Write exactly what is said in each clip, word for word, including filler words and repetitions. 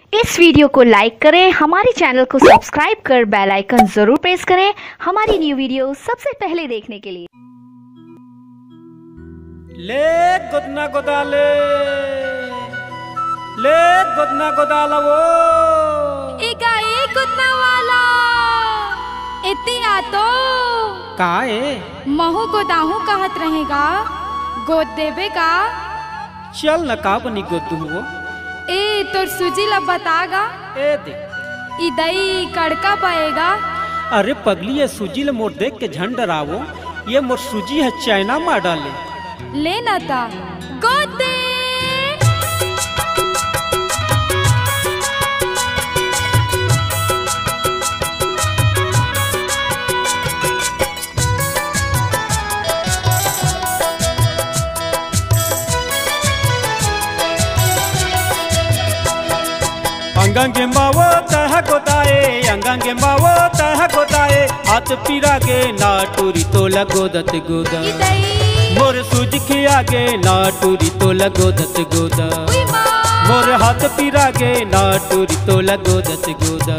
इस वीडियो को लाइक करें, हमारे चैनल को सब्सक्राइब कर बेल आइकन जरूर प्रेस करें हमारी न्यू वीडियो सबसे पहले देखने के लिए। ले गोदना गोदाले ले गोदना गोदाला वो एका एक गोदना वाला इतनी आतो काए महू गोदाहू कहत रहेगा गोद देवे का। चल न का बनी गोदू वो ए तोर सूजी ला बतागा ए दे इदई कड़का पाएगा। अरे पगली ये सूजी ले मोर देख के झंड डरावो, ये मोर सूजी है चाइना मॉडल ले ले ना ता गोद दे। अंगंगे मावो तह गोदाए अंगंगे मावो तह गोदाए हाथ पीरा गे ना टूरी तो लगोदत गोदा मोर सूज खिया गे ना टूरी तो लगोदत गोदा मोर हाथ पीरा गे ना टूरी तो लगोदत गोदा।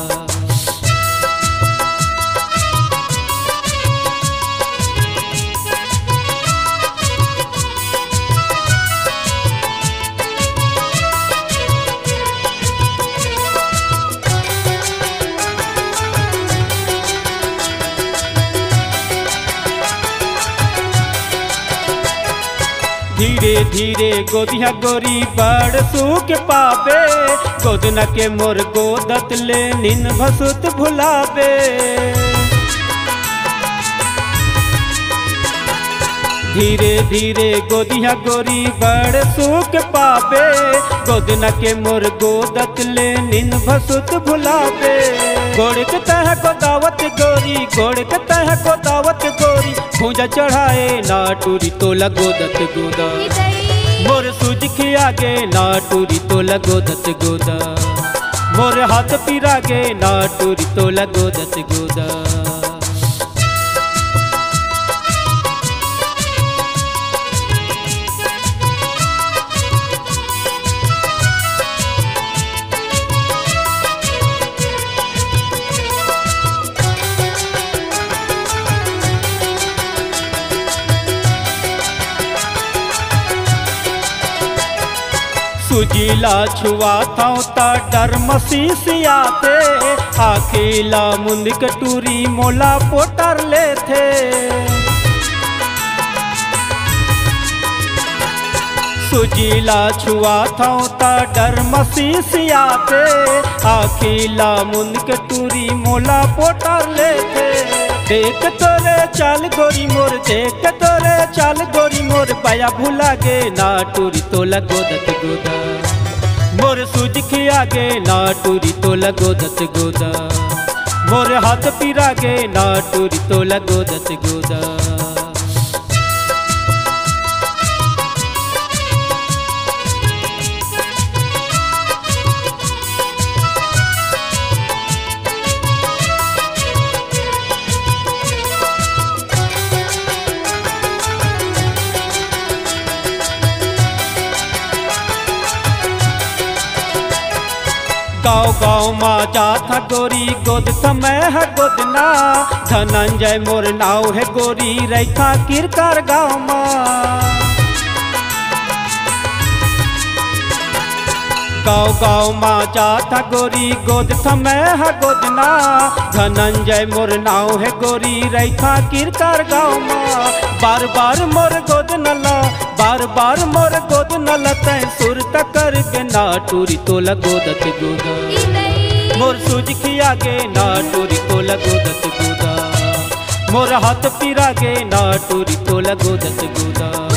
धीरे धीरे गोदिया गोरी बड़ सूख पावे गोदना के मोर गोदत ले निन भसुत भुलावे। धीरे धीरे गोदिया गोरी बड़ सूख पावे गोदना के मोर गोदत ले निन भसुत भुलावे। गोड़ के तह को दावत गोरी गोड़ के तह को दावत गोरी भूजा चढ़ाए ना टूरी तो लगोदत गोदा मोर सूज खिया गे ना टूरी तो लगोदत गोदा मोर हाथ पीरा गे ना टूरी तो लगोदत गोदा। सुजीला छुआ था ता डर मसीसियाते आखिला मुंद कटूरी मोला पोटर ले थे। सुजीला छुआ था ता डर मसीसियाते आखिला मुंद कटूरी मोला पोटर ले थे। देख तोरे चाल गोरी मोर देख तोरे चाल गोरी मोर पाया भूला गे ना टूरी तो लगोदत गोदा मोर सूज खिया गे ना टूरी तो लगोदत गोदा मोर हाथ पीरा गे ना टूरी तो लगोदत गोदा। गाँव गाँव माँ जाथा गोरी गोद समय है गोदना धनंजय मोर नाव है गोरी रेखा किरकार गाँव माँ। गाँव गाँव माँ जाथा गोरी गोद समय है गोदना धनंजय मोर नाव है गोरी रेखा किरकार गाँव माँ। बार बार मोर गोद नला बार बार मोर गोद नला तय सुर तकर बिना टूरी तो लगोदत गोदा मोर सूज खिया गे ना टूरी तो लगोदत गोदा मोर हाथ पीरा गे ना टूरी तो लगोदत गोदा।